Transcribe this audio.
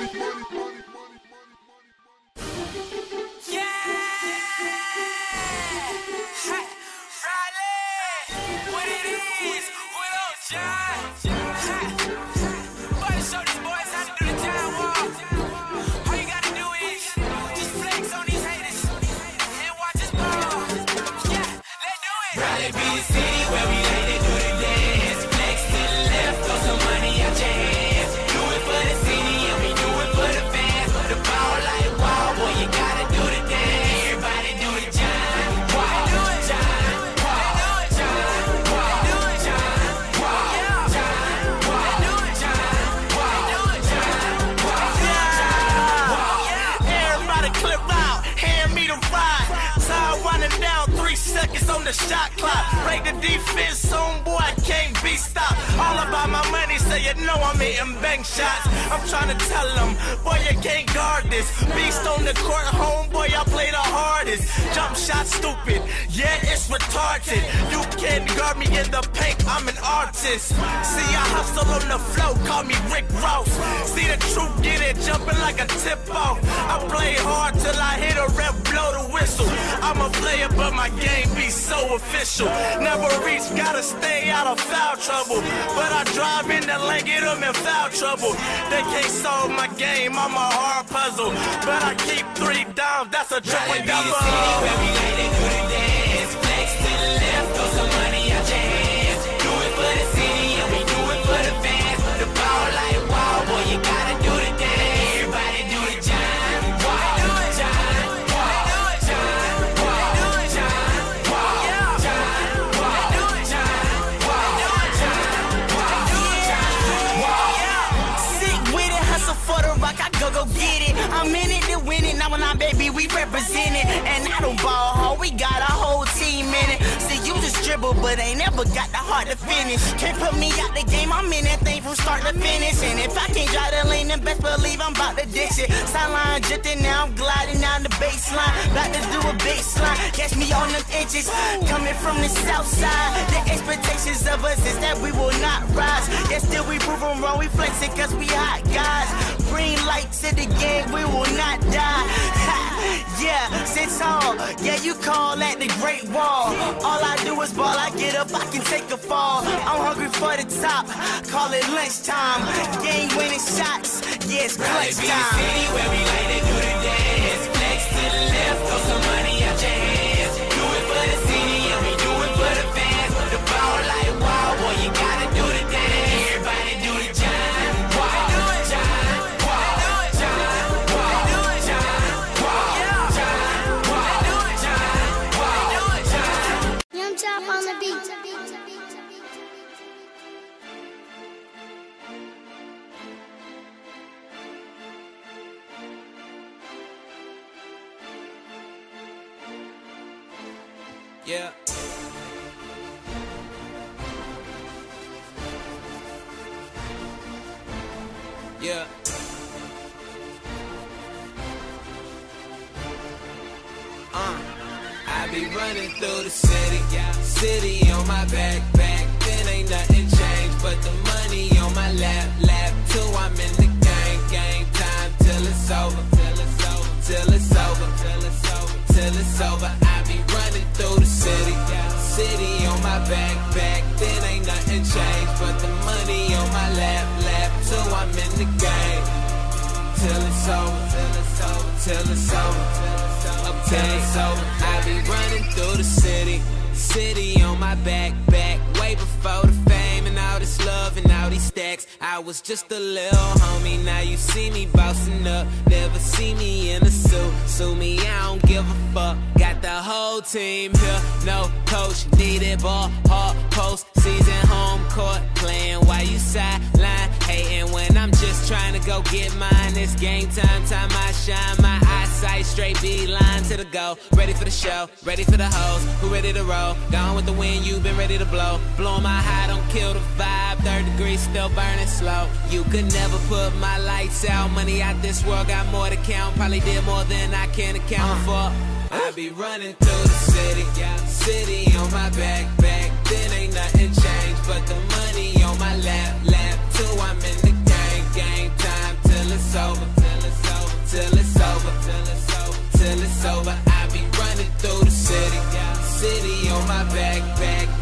On the shot clock, break the defense, homeboy, I can't be stopped. All about my money, so you know I'm hitting bank shots. I'm trying to tell them, boy, you can't guard this. Beast on the court, homeboy, I play the hardest. Jump shot stupid, yeah, it's retarded. You can't guard me in the paint, I'm an artist. See, I hustle on the flow, call me Rick Ross. See the truth, get it, jumping like a tip-off. I play hard till I hit a rep, blow the whistle. I'm a player, but my game be so official. Never reach, gotta stay out of foul trouble. But I drive in the lane, get them in foul trouble. They can't solve my game, I'm a hard puzzle. But I keep 3 down, that's a triple double. Where we lay, they do the dance. Flex to the left, throw some money out your hands. Do it for the city, and we do it for the fans. The ball like wow, boy, you gotta do the dance. Everybody do the John. Wow, John. Wow, John. Wow, John. Wow, John. Wow, John. Wow. Sick with it, hustle for the rock, I go get it. I'm in it to win it, now when I'm baby, we represent it. And I don't ball hard, we got a whole team in it. See, you just dribble, but ain't never got the heart to finish. Can't put me out the game, I'm in that thing from start to finish. And if I can't drive the lane, then best believe I'm about to dish it. Sideline drifting, now I'm gliding down the baseline. About to do a baseline, catch me on them inches. Coming from the south side, the expectations of us is that we will not rise. Yet still we prove them wrong, we flex it cause we hot guys. Green light to the game, we will not die. Yeah, sit tall, yeah, you call that the Great Wall. All I do is ball, I get up, I can take a fall. I'm hungry for the top, call it lunchtime. Game winning shots, yeah, it's clutch time. City, where we lay, they do the dance. Flex to the left, throw some money out your hands. Do it for the city, and we do it for the fans. The ball like wow, boy, you gotta do the dance. Everybody do the John. Wow, John. Wow, John. Wow, John. Wow, John. Wow, John. Wow, John. Young Chop on the beat. Yeah. Yeah. I be running through the city, city on my back, then ain't nothing changed but the money on my lap, till I'm in the game time till it's over, till it's over. I be running through the city, city on my back, then ain't nothing changed but the money on my lap, till I'm in the game, till it's over. I be running through the city on my back, way before the fame and all this love and all these stacks. I was just a little homie, now you see me bossing up. Never see me in a suit, sue me, I don't give a fuck. Got the whole team here, no coach, needed ball, hard post, season home court, playing while you sideline, hating when I'm just trying to go get mine. It's game time I shine, my eyesight straight beeline to the goal. Ready for the show, ready for the hoes, who ready to roll? Gone with the wind, you been ready to blow. Blowing my high, don't kill the vibe, 3rd degree still burning slow. You could never put my lights out, money out this world, got more to count. Probably did more than I can account for. I be running through the city on my back, then ain't nothing changed but the money on my lap, till I'm in the game time till it's over. over, I be running through the city. City on my back,